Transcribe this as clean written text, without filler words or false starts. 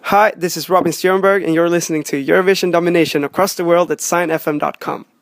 Hi, this is Stjernberg, and you're listening to Eurovision Domination across the world at sinefm.com.